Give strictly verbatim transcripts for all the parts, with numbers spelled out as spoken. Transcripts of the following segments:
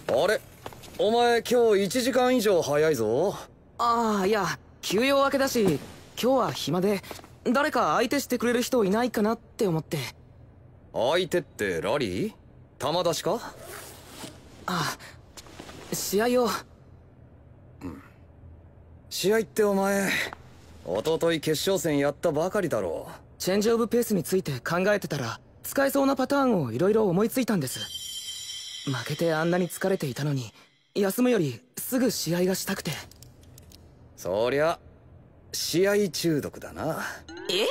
あれ、お前今日いちじかん以上早いぞ。 ああ、いや休養明けだし今日は暇で、誰か相手してくれる人いないかなって思って。 相手ってラリー？玉出しか？ ああ、試合を。 うん。試合ってお前一昨日決勝戦やったばかりだろう。 チェンジオブペースについて考えてたら使えそうなパターンをいろいろ思いついたんです。負けてあんなに疲れていたのに休むよりすぐ試合がしたくて。 そりゃ試合中毒だな。 え？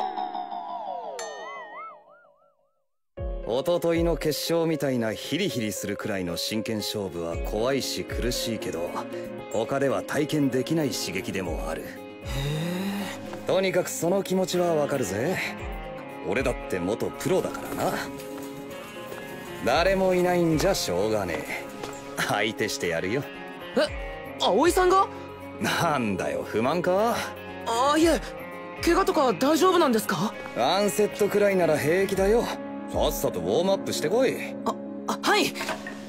一昨日の決勝みたいなヒリヒリするくらいの真剣勝負は怖いし苦しいけど、他では体験できない刺激でもある。へえ。とにかくその気持ちはわかるぜ。俺だって元プロだからな。誰もいないんじゃしょうがねえ。相手してやるよ。 え、葵さんが？ なんだよ、不満か？ ああ、いえ、怪我とか大丈夫なんですか？ ワンセットくらいなら平気だよ。さっさとウォームアップしてこい。 あ、あ、はい。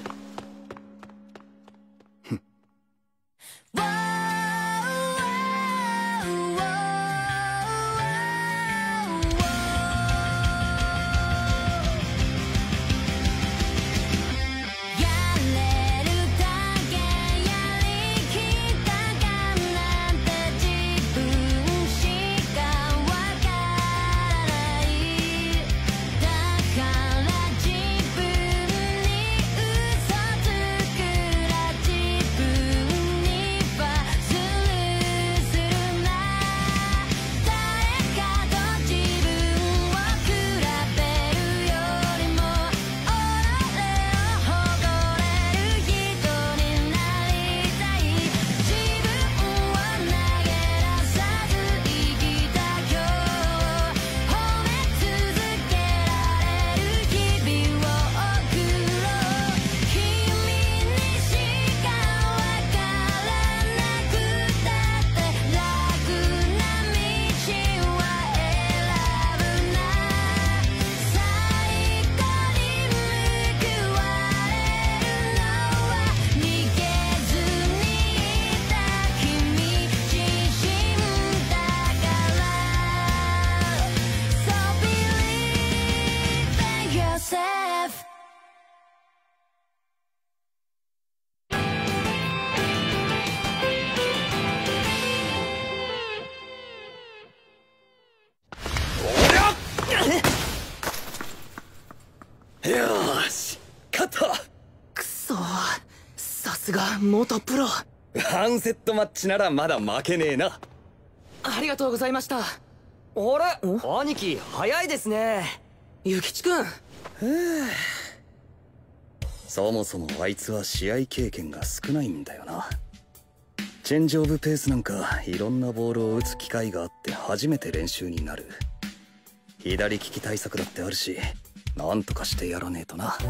元プロ。 ワンセットマッチならまだ負けねえな。 ありがとうございました。あれ、兄貴早いですね。 諭吉君。 そもそもあいつは試合経験が少ないんだよな。チェンジオブペースなんかいろんなボールを打つ機会があって初めて練習になる。左利き対策だってあるし、なんとかしてやらねえとな。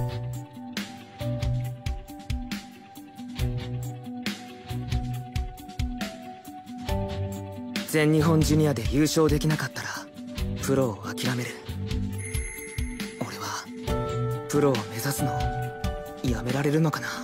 全日本ジュニアで優勝できなかったらプロを諦める。俺はプロを目指すのやめられるのかな。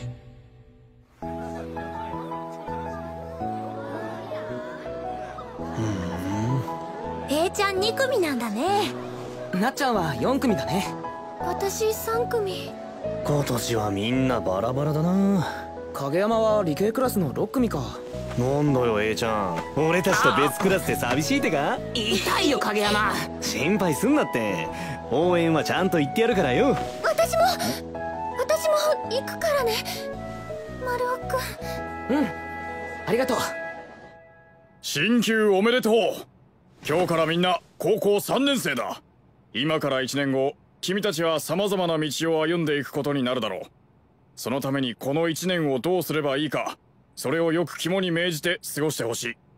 ふん、Aちゃんに組なんだね。 なっちゃんはよん組だね。 私さん組。 今年はみんなバラバラだな。 影山は理系クラスのろく組か。 なんだよ A ちゃん、俺たちと別クラスで寂しいってか？ 痛いよ影山。 心配すんなって、応援はちゃんと言ってやるからよ。 私も私も行くからね丸尾くん。 うん、ありがとう。 進級おめでとう。今日からみんな高校さんねん生だ。今からいちねんご、君たちは様々な道を歩んでいくことになるだろう。そのためにこのいちねんをどうすればいいか、それをよく肝に銘じて過ごしてほしい。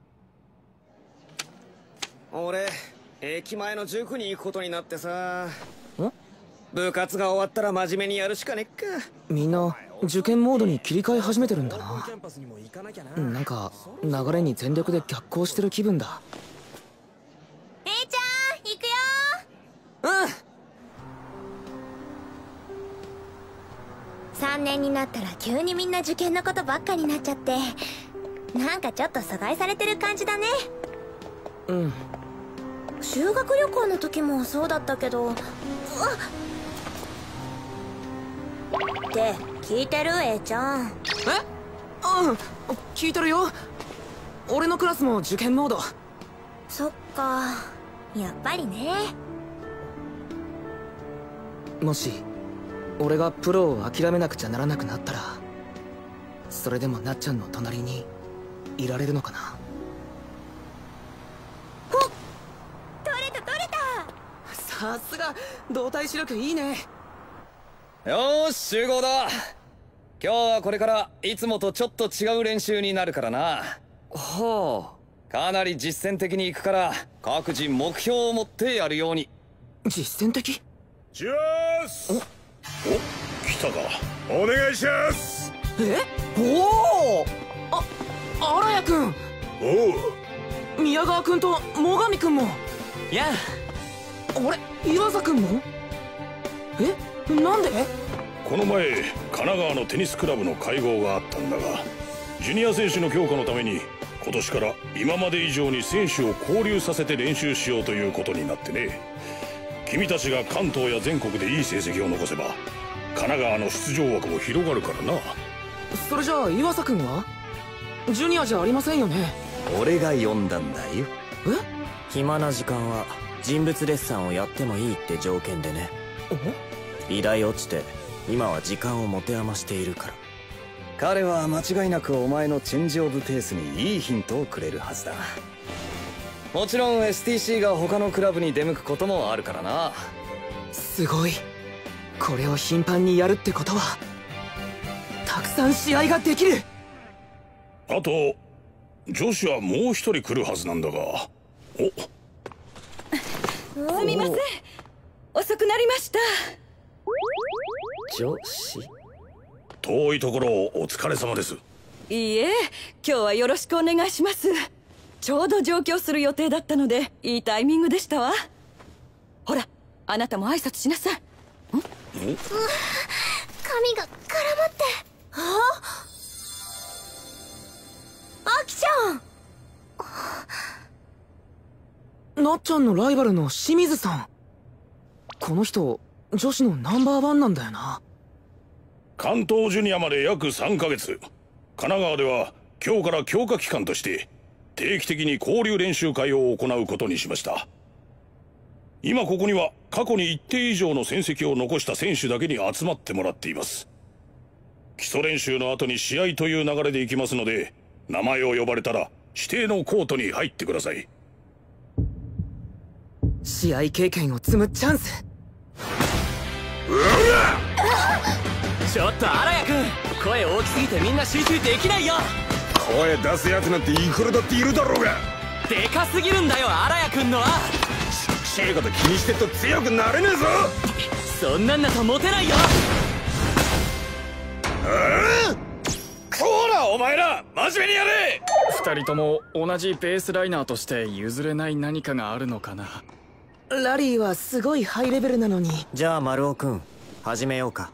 俺駅前の塾に行くことになってさ。 ん？ 部活が終わったら真面目にやるしかねっか。 みんな受験モードに切り替え始めてるんだな。なんか流れに全力で逆行してる気分だ。 A ちゃん行くよ。 うん。 ささんねんになったら急にみんな受験のことばっかになっちゃって、なんかちょっと阻害されてる感じだね。 うん。 修学旅行の時もそうだったけど。うわっって聞いてる A ちゃん。 え？うん、聞いてるよ。俺のクラスも受験モード。 そっか、やっぱりね。 もし俺がプロを諦めなくちゃならなくなったら、それでもなっちゃんの隣にいられるのかな。 ほっ、取れた取れた。 さすが動体視力いいね。 よーし集合だ。今日はこれからいつもとちょっと違う練習になるからな。 はあ、かなり実践的に行くから各自目標を持ってやるように。 実践的？ しますお、お、来たか。お願いします。 え？おお、あ、荒谷君。 おう、 宮川君と最上君も。 やあれ、岩佐君も？え、なんで？ この前神奈川のテニスクラブの会合があったんだが、ジュニア選手の強化のために今年から今まで以上に選手を交流させて練習しようということになってね。君たちが関東や全国でいい成績を残せば神奈川の出場枠も広がるからな。 それじゃあ岩佐君はジュニアじゃありませんよね？ 俺が呼んだんだよ。 え？ 暇な時間は人物デッサンをやってもいいって条件でね。美大落ちて今は時間を持て余しているから。 彼は間違いなくお前のチェンジオブペースにいいヒントをくれるはずだ。もちろん エスティーシー が他のクラブに出向くこともあるからな。 すごい。これを頻繁にやるってことはたくさん試合ができる。 あと女子はもう一人来るはずなんだが。 お、すみません、遅くなりました。 女子？ 遠いところをお疲れ様です。 いいえ、今日はよろしくお願いします。ちょうど上京する予定だったのでいいタイミングでしたわ。ほら、あなたも挨拶しなさい。ん？ うわ、髪が絡まって。あ、あきちゃん。 なっちゃんのライバルの清水さん。この人女子のナンバーワンなんだよな。 関東ジュニアまで約さんかげつ、神奈川では今日から強化期間として定期的に交流練習会を行うことにしました。今ここには過去に一定以上の戦績を残した選手だけに集まってもらっています。基礎練習の後に試合という流れでいきますので、名前を呼ばれたら指定のコートに入ってください。 試合経験を積むチャンス。 ちょっと荒谷君、声大きすぎてみんな集中できないよ。 声出すやつなんていくらだっているだろうが。 でかすぎるんだよ荒谷君のは。 ちっちゃいこと気にしてっと強くなれねえぞ。 そんなんだとモテないよ。 こらお前ら真面目にやれ。二人とも同じベースライナーとして譲れない何かがあるのかな。 ラリーはすごいハイレベルなのに。 じゃあ丸尾君始めようか。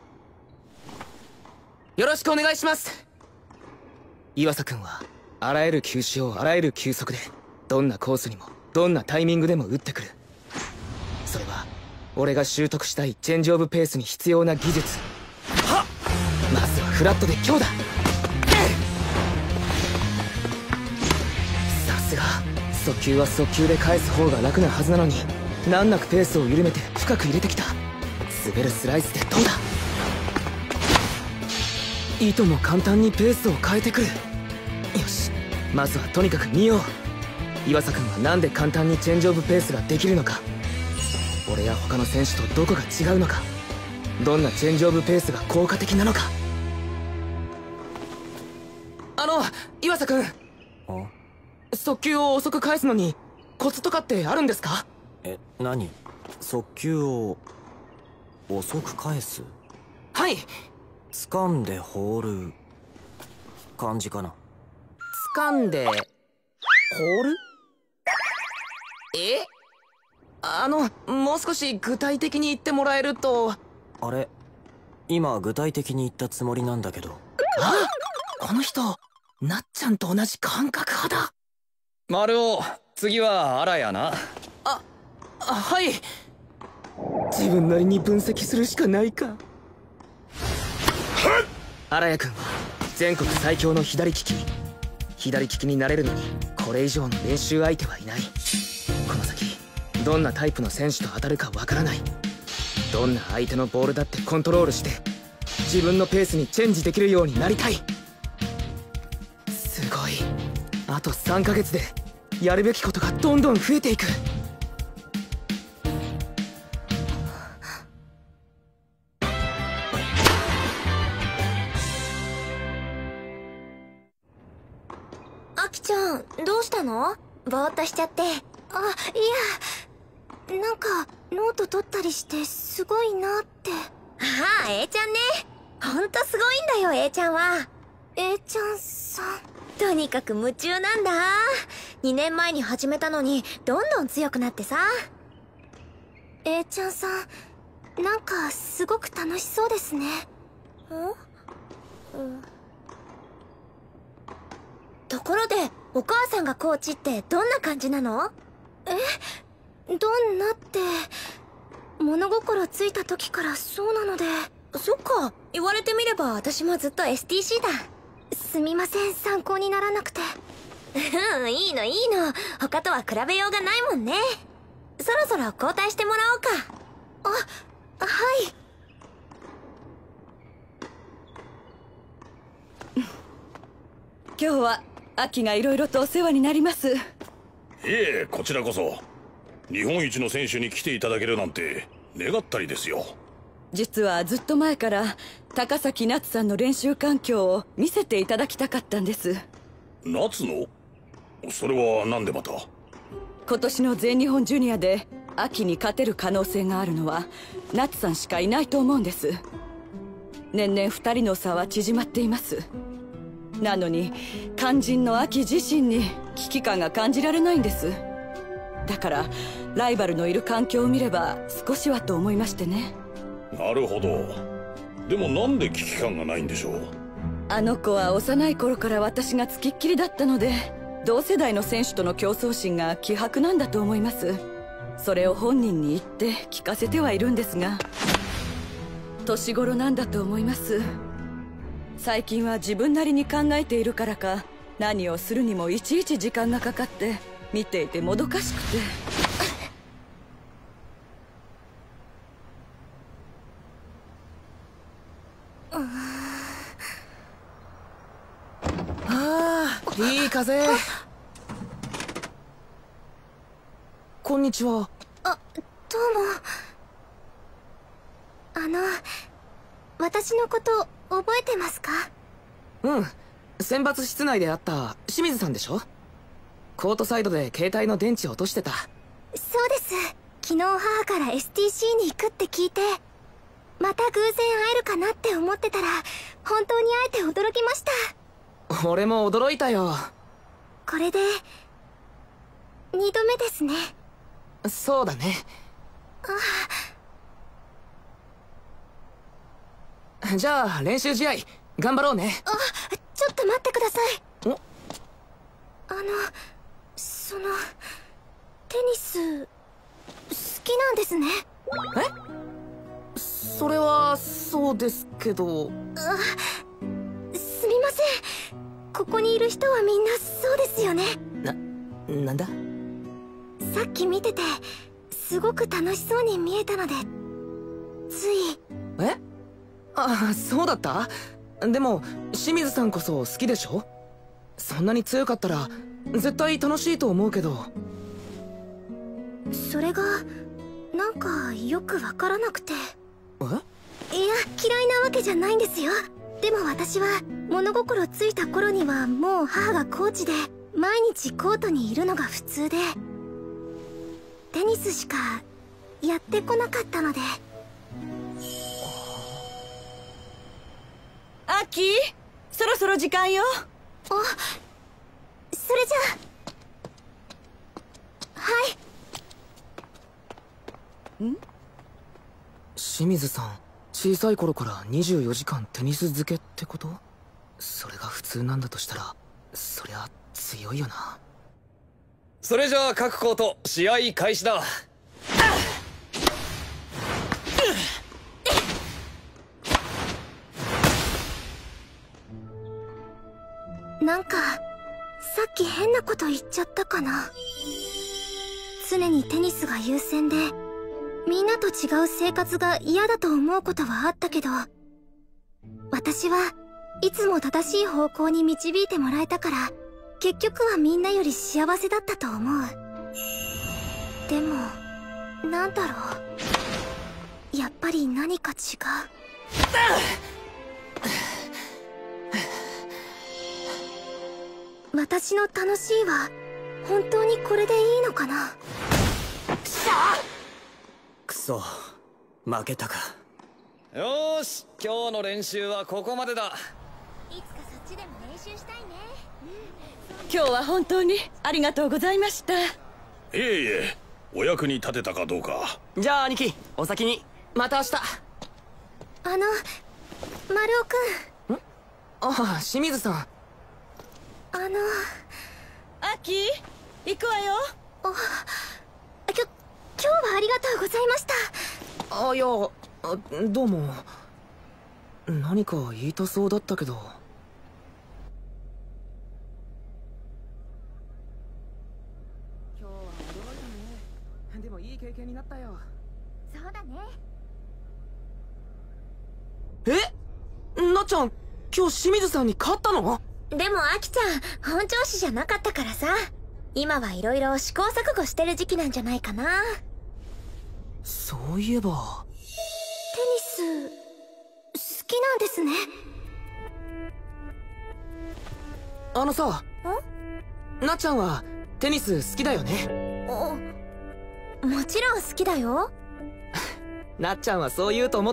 よろしくお願いします。岩佐君はあらゆる球種をあらゆる球速でどんなコースにもどんなタイミングでも打ってくる。それは俺が習得したいチェンジオブペースに必要な技術。はっ、まずはフラットで強打。さすが速球は速球で返す方が楽なはずなのに難なくペースを緩めて深く入れてきた。滑るスライスでどうだ。いとも簡単にペースを変えてくる。よし、まずはとにかく見よう。岩佐君はなんで簡単にチェンジオブペースができるのか、俺や他の選手とどこが違うのか、どんなチェンジオブペースが効果的なのか。あの岩佐君、速球を遅く返すのにコツとかってあるんですか？ え、何？速球を遅く返す？ はい。 掴んで放る感じかな。 掴んで放る？え？あのもう少し具体的に言ってもらえると。 あれ、 今具体的に言ったつもりなんだけど。 ああ、この人なっちゃんと同じ感覚派だ。 丸尾、次は荒谷な。 あ、あ、はい。自分なりに分析するしかないか。荒谷君は全国最強の左利き。左利きになれるのにこれ以上の練習相手はいない。この先どんなタイプの選手と当たるかわからない。どんな相手のボールだってコントロールして自分のペースにチェンジできるようになりたい。すごい。あとさんかげつでやるべきことがどんどん増えていく。 アキちゃん、どうしたの？ぼーっとしちゃって。あ、いや、なんかノート取ったりしてすごいなって。ああ、A ちゃんね。ほんとすごいんだよ、A ちゃんは。A ちゃんさん。とにかく夢中なんだ。にねんまえに始めたのにどんどん強くなってさ。A ちゃんさん、なんかすごく楽しそうですね。ん？うん。ところで、お母さんがコーチってどんな感じなの？え？どんなって、物心ついた時からそうなので。そっか、言われてみれば私もずっと エスティーシー だ。すみません、参考にならなくて。うん、いいのいいの。他とは比べようがないもんね。そろそろ交代してもらおうか。あ、はい。 今日は秋がいろいろとお世話になります。いえ、こちらこそ。日本一の選手に来ていただけるなんて願ったりですよ。 実はずっと前から高崎夏さんの練習環境を見せていただきたかったんです。 夏の？それは何でまた？ 今年の全日本ジュニアで秋に勝てる可能性があるのは夏さんしかいないと思うんです。年々二人の差は縮まっています。なのに肝心の秋自身に危機感が感じられないんです。だからライバルのいる環境を見れば少しはと思いましてね。 なるほど。でもなんで危機感がないんでしょう？ あの子は幼い頃から私が付きっきりだったので、同世代の選手との競争心が希薄なんだと思います。それを本人に言って聞かせてはいるんですが、年頃なんだと思います。最近は自分なりに考えているからか、何をするにもいちいち時間がかかって見ていてもどかしくて。 ああ、いい風。こんにちは。 あ、どうも。あの、私のこと覚えてますか？ うん、選抜室内で会った清水さんでしょ。コートサイドで携帯の電池落としてた。 そうです。昨日母から エスティーシー に行くって聞いて、また偶然会えるかなって思ってたら本当に会えて驚きました。 俺も驚いたよ。 これでにどめですね。 そうだね。あ、じゃあ練習試合頑張ろうね。 あ、ちょっと待ってください。 お、 あの、そのテニス好きなんですね。 え？それはそうですけど。 あ、すみません。ここにいる人はみんなそうですよね。 な、なんだ？ さっき見ててすごく楽しそうに見えたのでつい。 え？ああ、そうだった？でも清水さんこそ好きでしょ？そんなに強かったら絶対楽しいと思うけど。 それがなんかよくわからなくて。 え？ いや、嫌いなわけじゃないんですよ。でも私は物心ついた頃にはもう母がコーチで毎日コートにいるのが普通で、テニスしかやってこなかったので。 アキ、そろそろ時間よ。 あ、それじゃあ。はい。 清水さん小さい頃からにじゅうよじかんテニス漬けってこと？それが普通なんだとしたら、そりゃ強いよな。 それじゃあ各コート試合開始だ。 なんかさっき変なこと言っちゃったかな。常にテニスが優先でみんなと違う生活が嫌だと思うことはあったけど、私はいつも正しい方向に導いてもらえたから、結局はみんなより幸せだったと思う。でもなんだろう、やっぱり何か違う。私の楽しいは本当にこれでいいのかな。 くそ、負けたか。 よーし、今日の練習はここまでだ。 いつかそっちでも練習したいね。 今日は本当にありがとうございました。いえいえ、お役に立てたかどうか。 じゃあ兄貴、お先に。また明日。 あの丸尾くん。 んああ、清水さん。 あのアキ行くわよ。 おきょ今日はありがとうございました。 あ、いや、あ、どうも。何か言いたそうだったけど。今日は驚いたね。でもいい経験になったよ。 そうだね。 え、なっちゃん、今日清水さんに勝ったの？ でもアキちゃん本調子じゃなかったからさ、今はいろいろ試行錯誤してる時期なんじゃないかな。 そういえばテニス好きなんですね。 あのさ、なっちゃんはテニス好きだよね？ お、もちろん好きだよ。 なっちゃんはそう言うと思った。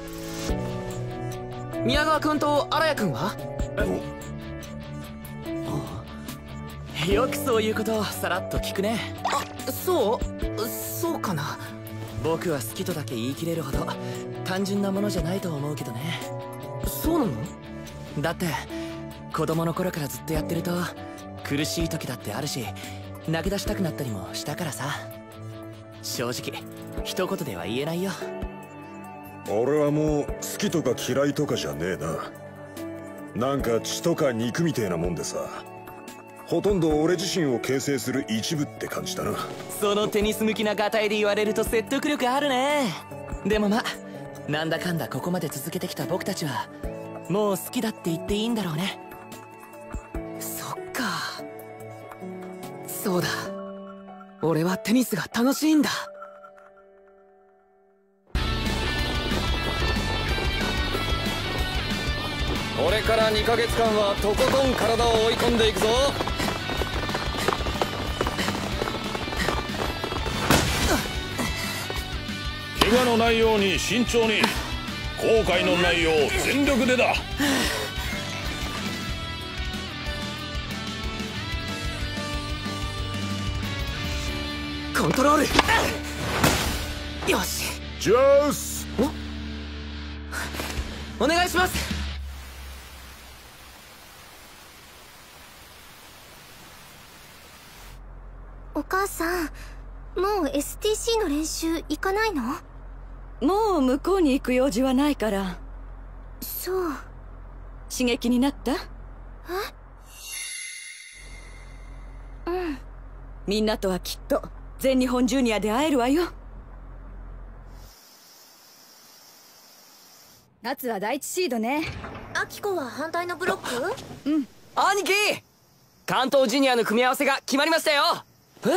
宮川君と荒谷君は？ よくそういうことをさらっと聞くね。 あ、そうそうかな。 僕は好きとだけ言い切れるほど単純なものじゃないと思うけどね。 そうなの？ だって子供の頃からずっとやってると苦しい時だってあるし、泣き出したくなったりもしたからさ。正直一言では言えないよ。 俺はもう好きとか嫌いとかじゃねえな。なんか血とか肉みてえなもんでさ、ほとんど俺自身を形成する一部って感じだな。 そのテニス向きなガタイで言われると説得力あるね。でもま、なんだかんだここまで続けてきた僕たちはもう好きだって言っていいんだろうね。 そっか。そうだ、俺はテニスが楽しいんだ。 これからにかげつかんはとことん体を追い込んでいくぞ。 怪我のないように慎重に、後悔のないよう全力でだ。 コントロール。よし、 ジャース。 お願いします。 お母さん、もう エスティーシー の練習行かないの？ もう向こうに行く用事はないから。 そう。 刺激になった？ え？うん。 みんなとはきっと全日本ジュニアで会えるわよ。 夏は第一シードね。 アキコは反対のブロック？ うん。 兄貴、関東ジュニアの組み合わせが決まりましたよ。え？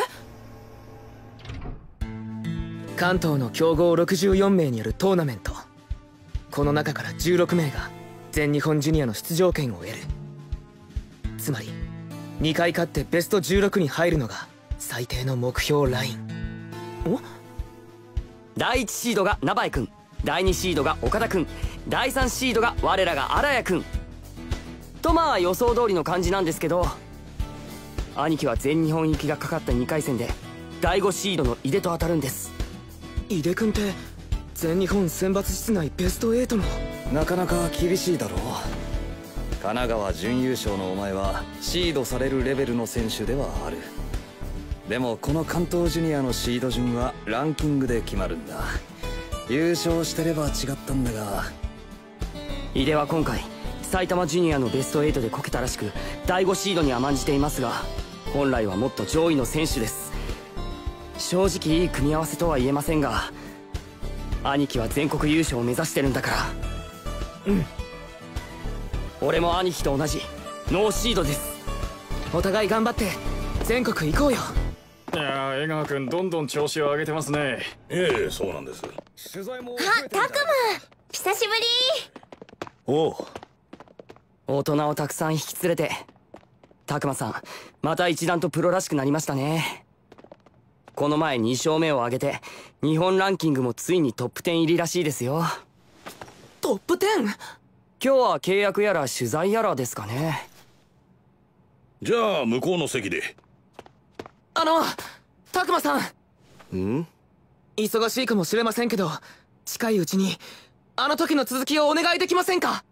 関東の強豪ろくじゅうよんめいによるトーナメント。この中からじゅうろくめいが全日本ジュニアの出場権を得る。つまりにかい勝ってベストじゅうろくに入るのが最低の目標ライン。お？ だいいちシードが名張君、だいにシードが岡田君、だいさんシードが我らが荒谷君と、まあ予想通りの感じなんですけど、兄貴は全日本行きがかかったにかい戦でだいごシードの井出と当たるんです。 井出君って全日本選抜室内ベストエイトの。 なかなか厳しいだろう。神奈川準優勝のお前はシードされるレベルの選手ではある。でもこの関東ジュニアのシード順はランキングで決まるんだ。優勝してれば違ったんだが、 井出は今回埼玉ジュニアのベストエイトでこけたらしくだいごシードに甘んじていますが、本来はもっと上位の選手です。正直いい組み合わせとは言えませんが、兄貴は全国優勝を目指してるんだから。うん、俺も兄貴と同じノーシードです。 お互い頑張って全国行こうよ。 いやー、江川君どんどん調子を上げてますね。 ええ、そうなんです。 取材もあ、たくま久しぶり。 おう。 大人をたくさん引き連れて。たくまさんまた一段とプロらしくなりましたね。この前に勝目を挙げて日本ランキングもついにトップじゅう入りらしいですよ。 トップじゅう？ 今日は契約やら取材やらですかね。 じゃあ向こうの席で。 あのたくまさん。 ん？ 忙しいかもしれませんけど、近いうちにあの時の続きをお願いできませんか？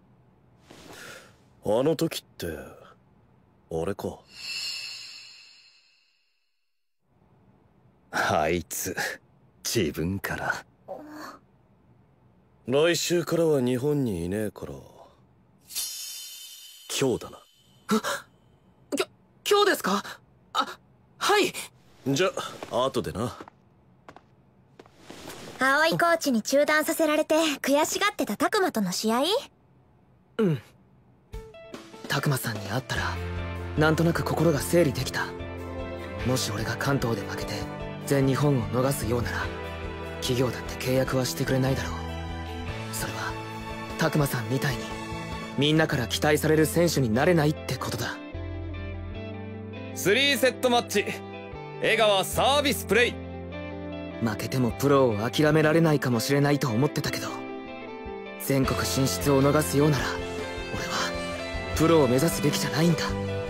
あの時ってあれか。あいつ自分から。来週からは日本にいねえから今日だな。 きょ今日ですか？あ、はい。 じゃあ後でな。 青井コーチに中断させられて悔しがってた拓磨との試合？ うん。拓磨さんに会ったらなんとなく心が整理できた。もし俺が関東で負けて全日本を逃すようなら企業だって契約はしてくれないだろう。それは拓磨さんみたいにみんなから期待される選手になれないってことだ。 スリーセットマッチ、江川サービスプレイ。 負けてもプロを諦められないかもしれないと思ってたけど、全国進出を逃すようなら俺はプロを目指すべきじゃないんだ。だ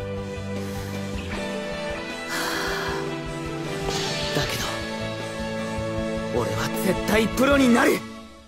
けど俺は絶対プロになる。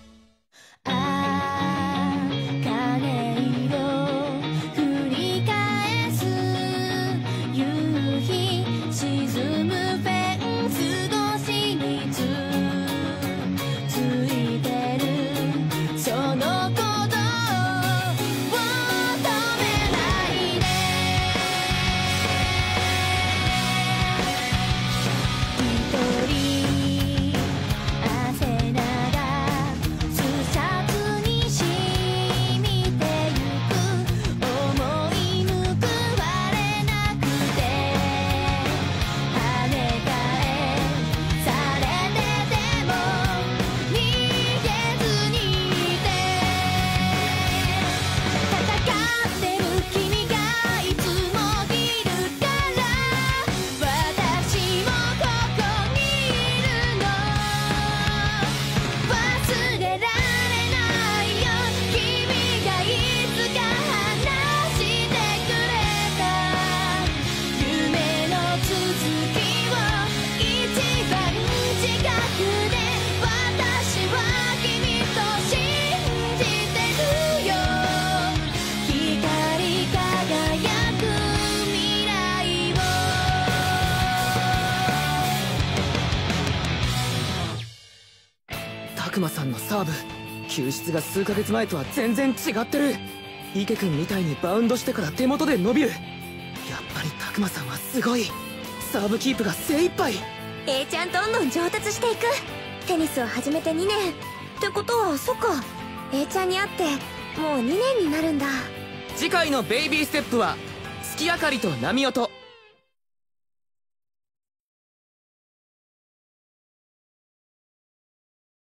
拓磨さんのサーブ、球質が数ヶ月前とは全然違ってる。池君みたいにバウンドしてから手元で伸びる。やっぱり拓磨さんはすごい。サーブキープが精一杯。 A ちゃんどんどん上達していく。テニスを始めてにねんってことは、そっか A ちゃんに会ってもうにねんになるんだ。 次回のベイビーステップは月明かりと波音。